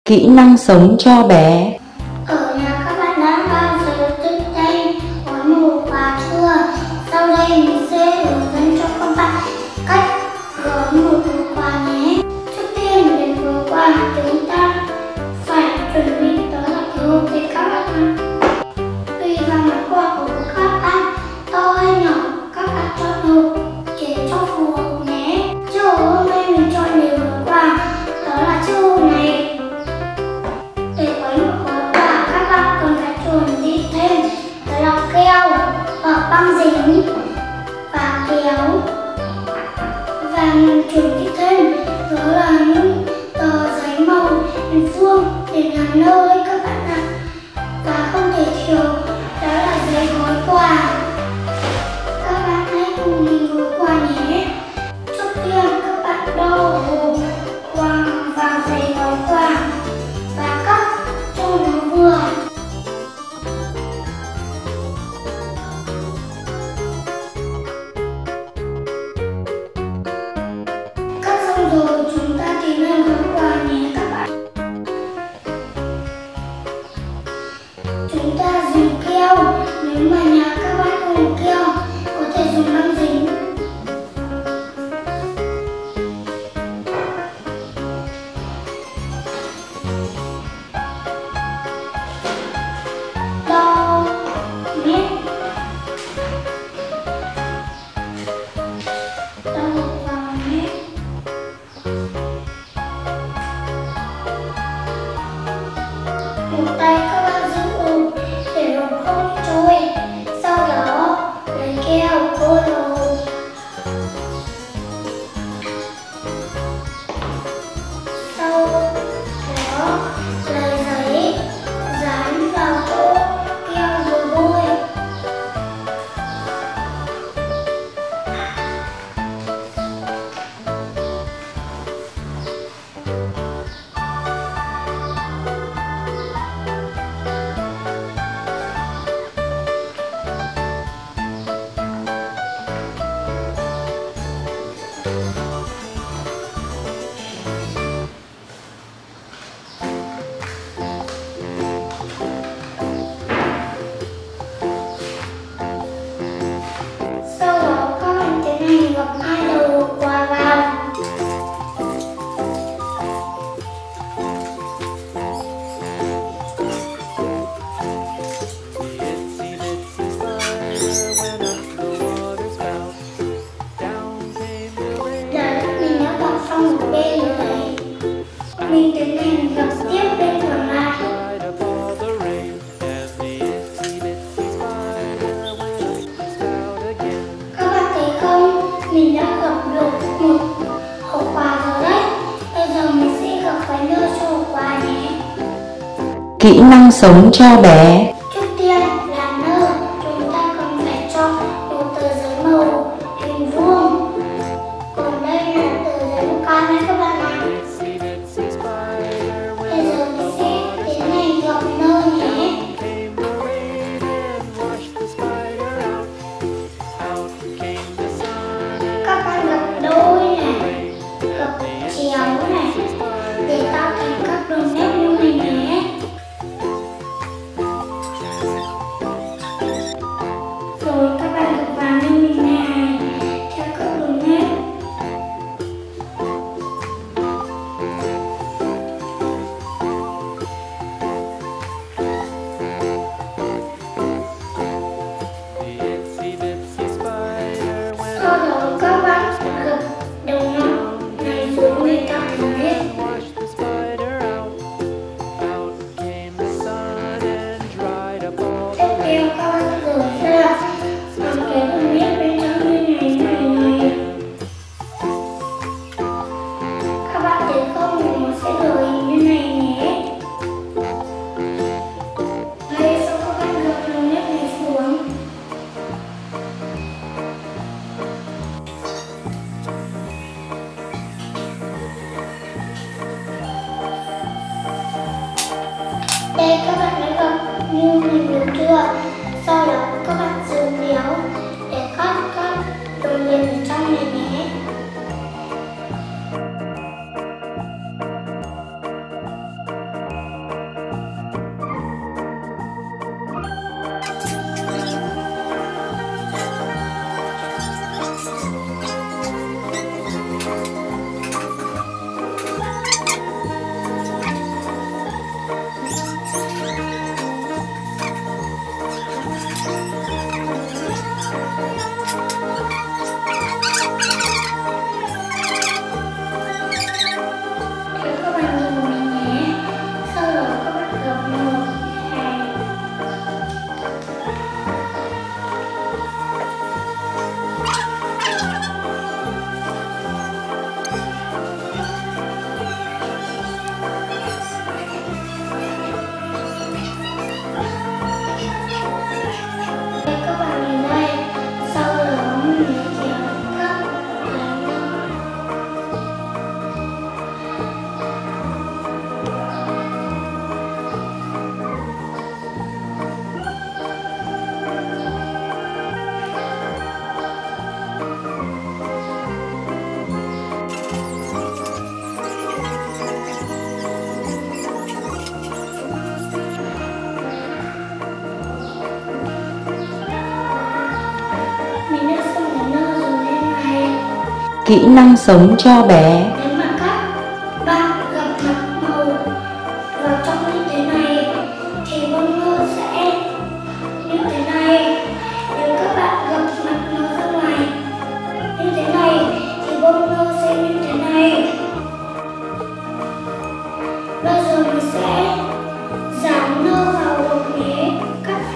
Kỹ năng sống cho bé. Ở nhà các bạn đã bao giờ tự tay gói một quà chưa? Sau đây mình sẽ hướng dẫn cho các bạn cách gói một quà nhé. Trước tiên để gói quà chúng ta phải chuẩn bị đó là cái hộp để các bạn tùy vào món quà của các bạn to hay nhỏ, các bạn chọn hộp để cho phù hợp nhé. Chiếc hộp hôm nay mình chọn để gói quà đó là chiếc hộp này. Để gói một gói quà các bạn cần phải chuẩn bị thêm đó là keo hoặc băng dính và kéo, và mình chuẩn bị thêm đó là những tờ giấy màu hình vuông để làm nơ đấy các bạn ạ. Và không thể thiếu đó là giấy gói quà. Các bạn hãy cùng mình gói quà nhé. Trước tiên các bạn đo hộp quà vào giấy gói quà và cắt cho nó vừa. Cắt xong rồi chúng ta tiến hành gói quà nhé các bạn. Chúng ta dùng keo, nếu mà nhà các bạn không có keo có thể dùng băng dính. Đo mét, đo vào mét. Một tay các bạn giữ hộp để hộp không trôi. Sau đó lấy keo bôi vào hộp. Sau đó lấy giấy dán vào chỗ keo vừa bôi. Sau đó các bạn tiến hành gập hai đầu hộp quà vào. Đấy, mình đã gập xong một bên rồi đấy. Mình tiến hành gập tiếp bên còn lại. Các bạn thấy không? Mình đã gập được một hộp quà rồi đấy. Bây giờ mình sẽ gập cái nơ cho hộp quà nhé. Kỹ năng sống cho bé. Trước tiên là nơ, chúng ta cần phải chọn một tờ giấy màu hình vuông. Còn đây là tờ giấy màu cam đấy các bạn ạ. Bây giờ mình sẽ tiến hành gập nơ nhé. Các bạn gập đôi này, gập chéo này để tạo thành các đường nét như này nhé. Kỹ năng sống cho bé. Nếu mà các bạn gặp mặt màu vào trong như thế này thì bongo sẽ như thế này. Nếu các bạn gặp mặt nó ra ngoài như thế này thì bongo sẽ như thế này. Bây giờ mình sẽ dán nơ vào hộp nhé các bạn.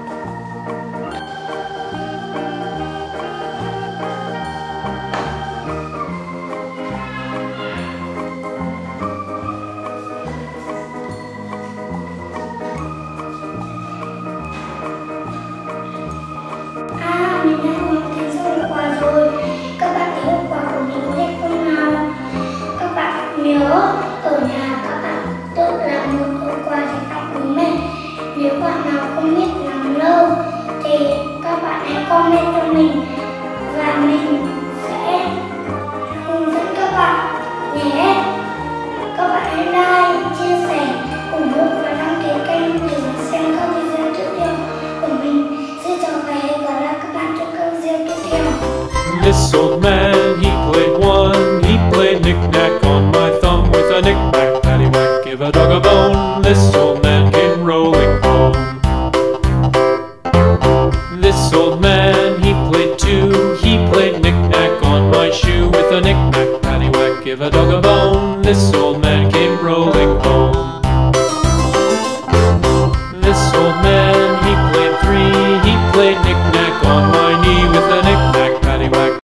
Mình đã hoàn thành xong hộp quà rồi. Các bạn thấy hộp quà của mình có đẹp không nào? Các bạn nhớ ở nhà các bạn tự làm một hộp quà để tặng bố mẹ. Nếu bạn nào không biết làm lâu thì các bạn hãy comment cho mình và mình sẽ hướng dẫn các bạn nhé. Các bạn hãy like, chia sẻ, ủng hộ và đăng ký kênh để xem các video tiếp theo của mình. Xin chào và hẹn gặp lại các bạn trong các video tiếp theo. This old man, he played one. He played knick-knack on my thumb with a knick-knack, paddywhack, give a dog a bone. This old man came rolling home. This old man, he played two. He played knick-knack on my shoe with a knick-knack, paddywhack, give a dog a bone. This old man came rolling home. This old man, he played three. He played knick-knack on my knee with a knick-knack, paddywhack.